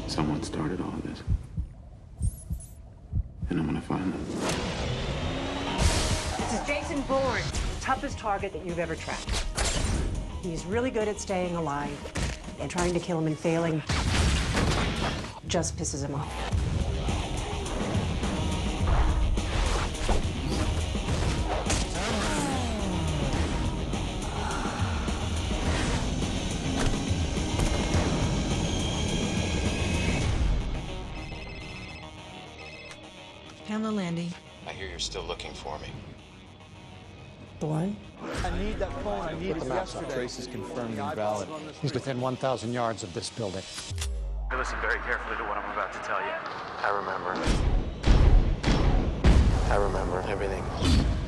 Someone started all of this. And I'm gonna find them. This is Jason Bourne, toughest target that you've ever tracked. He's really good at staying alive, and trying to kill him and failing just pisses him off. Pamela Landy. I hear you're still looking for me. Bourne? I need that phone. I need it yesterday. Trace is confirmed invalid. He's within 1,000 yards of this building. Listen very carefully to what I'm about to tell you. I remember. I remember everything.